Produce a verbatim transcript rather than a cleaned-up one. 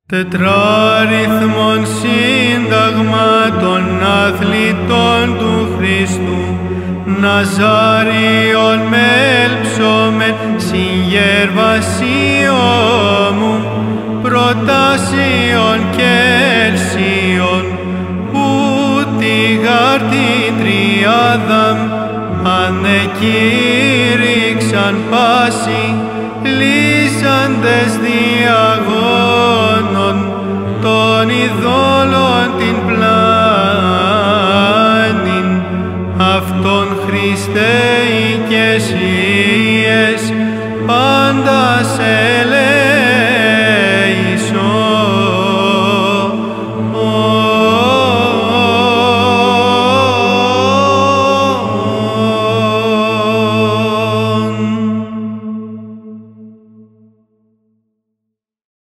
Τετράριθμον σύνταγμα των αθλητών του Χριστού, Ναζάριον με έλψομεν συγγερβασίω μου, προτάσιον και ελσίον, που τη γάρτη τριάδαμ ανεκήρυξαν πάση, λύσαντες δια